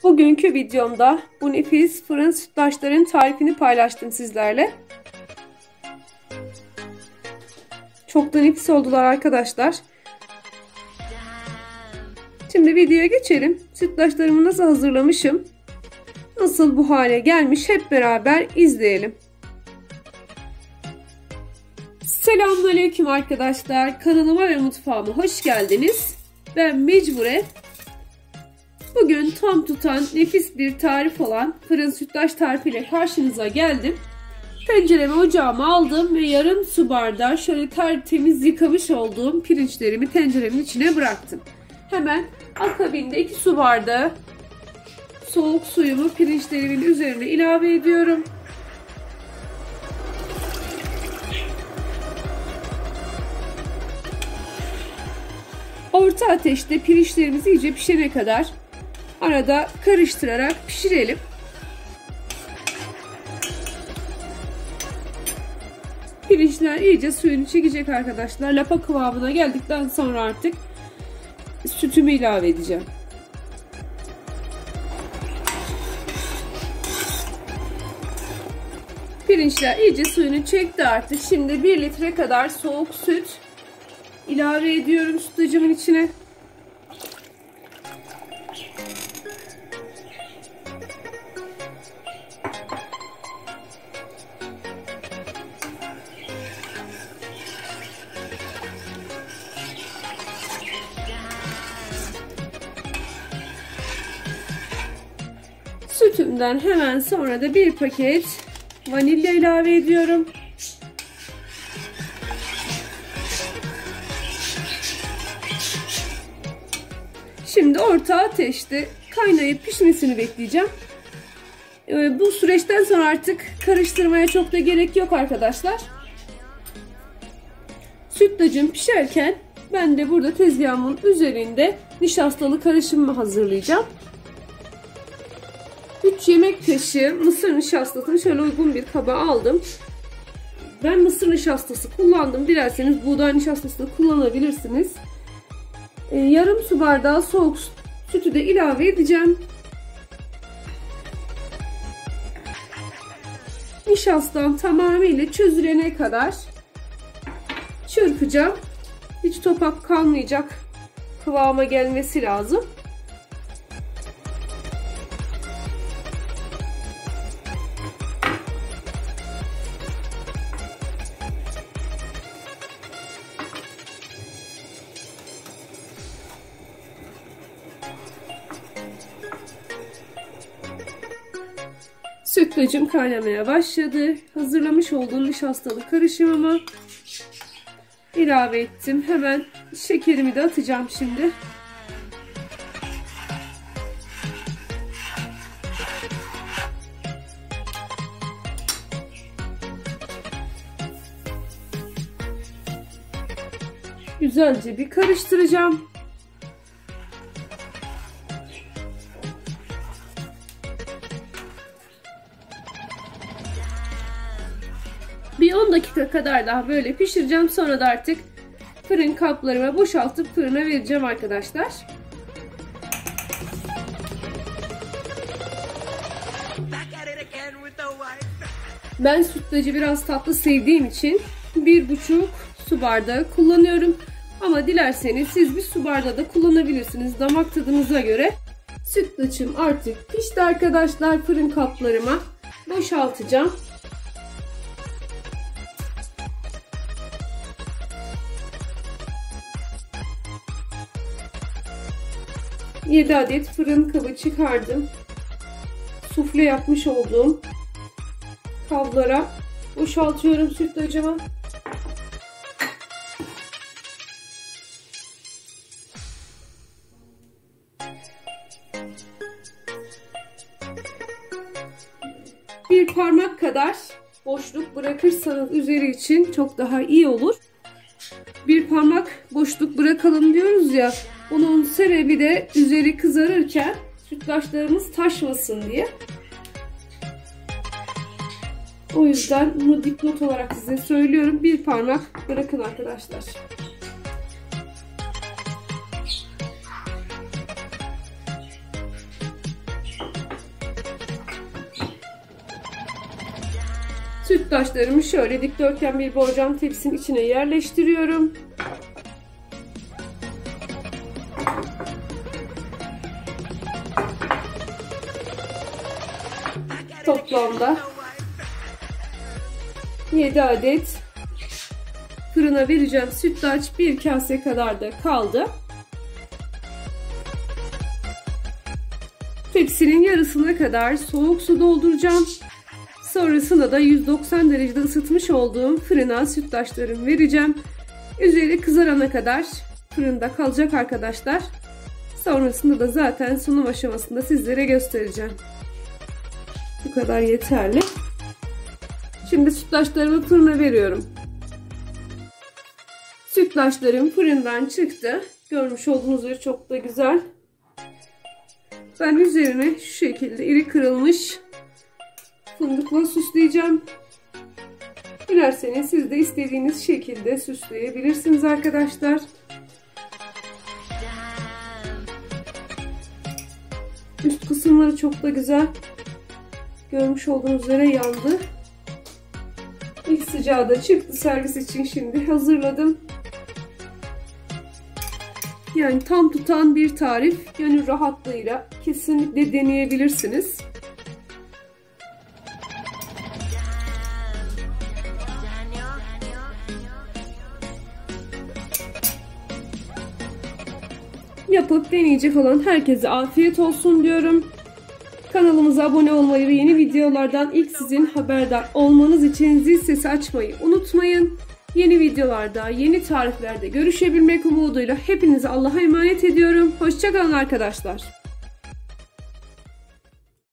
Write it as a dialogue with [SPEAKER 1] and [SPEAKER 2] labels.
[SPEAKER 1] Bugünkü videomda bu nefis fırın sütlaçların tarifini paylaştım sizlerle. Çok da nefis oldular arkadaşlar. Şimdi videoya geçelim. Sütlaçlarımı nasıl hazırlamışım, nasıl bu hale gelmiş hep beraber izleyelim. Selamünaleyküm arkadaşlar. Kanalıma ve mutfağıma hoş geldiniz. Ben Mecbure. Bugün tam tutan nefis bir tarif olan fırın sütlaç tarifiyle karşınıza geldim. Tenceremi ocağıma aldım ve yarım su bardağı şöyle tertemiz yıkamış olduğum pirinçlerimi tenceremin içine bıraktım. Hemen akabinde 2 su bardağı soğuk suyumu pirinçlerimin üzerine ilave ediyorum. Orta ateşte pirinçlerimiz iyice pişene kadar arada karıştırarak pişirelim. Pirinçler iyice suyunu çekecek arkadaşlar. Lapa kıvamına geldikten sonra artık sütümü ilave edeceğim. Pirinçler iyice suyunu çekti artık. Şimdi 1 litre kadar soğuk süt ilave ediyorum sütlacımın içine. Sütümden hemen sonra da 1 paket vanilya ilave ediyorum. Şimdi orta ateşte kaynayıp pişmesini bekleyeceğim. Bu süreçten sonra artık karıştırmaya çok da gerek yok arkadaşlar. Sütlacım pişerken ben de burada tezgahımın üzerinde nişastalı karışımımı hazırlayacağım. 3 yemek kaşığı mısır nişastasını şöyle uygun bir kaba aldım. Ben mısır nişastası kullandım. Dilerseniz buğday nişastası da kullanabilirsiniz. Yarım su bardağı soğuk sütü de ilave edeceğim. Nişastam tamamıyla çözülene kadar çırpacağım. Hiç topak kalmayacak kıvama gelmesi lazım. Sütlacım kaynamaya başladı. Hazırlamış olduğum nişastalı karışımımı ilave ettim. Hemen şekerimi de atacağım şimdi. Güzelce bir karıştıracağım. Bir 10 dakika kadar daha böyle pişireceğim. Sonra da artık fırın kaplarıma boşaltıp fırına vereceğim arkadaşlar. Ben sütlacı biraz tatlı sevdiğim için 1,5 su bardağı kullanıyorum. Ama dilerseniz siz bir su bardağı da kullanabilirsiniz damak tadınıza göre. Sütlacım artık pişti arkadaşlar. Fırın kaplarıma boşaltacağım. 7 adet fırın kabı çıkardım. Sufle yapmış olduğum kablara boşaltıyorum sütlacımı. Bir parmak kadar boşluk bırakırsanız üzeri için çok daha iyi olur. Bir parmak boşluk bırakalım diyoruz ya. Bunun sebebi de üzeri kızarırken sütlaçlarımız taşmasın diye. O yüzden bunu dipnot olarak size söylüyorum. Bir parmak bırakın arkadaşlar. Sütlaçlarımı şöyle dikdörtgen bir borcam tepsinin içine yerleştiriyorum. Toplamda 7 adet fırına vereceğim sütlaç, bir kase kadar da kaldı. Tepsinin yarısına kadar soğuk su dolduracağım. Sonrasında da 190 derecede ısıtmış olduğum fırına sütlaçlarımı vereceğim. Üzeri kızarana kadar fırında kalacak arkadaşlar. Sonrasında da zaten sunum aşamasında sizlere göstereceğim. Bu kadar yeterli. Şimdi sütlaçlarımı fırına veriyorum. Sütlaçlarım fırından çıktı. Görmüş olduğunuz üzere çok da güzel. Ben üzerine şu şekilde iri kırılmış fındıkla süsleyeceğim. Dilerseniz siz de istediğiniz şekilde süsleyebilirsiniz arkadaşlar. Üst kısımları çok da güzel. Görmüş olduğunuz üzere yandı. İlk sıcağı da çıktı. Servis için şimdi hazırladım. Yani tam tutan bir tarif. Gönül rahatlığıyla kesinlikle deneyebilirsiniz. Yapıp deneyecek olan herkese afiyet olsun diyorum. Kanalımıza abone olmayı ve yeni videolardan ilk sizin haberdar olmanız için zil sesi açmayı unutmayın. Yeni videolarda, yeni tariflerde görüşebilmek umuduyla hepinizi Allah'a emanet ediyorum. Hoşça kalın arkadaşlar.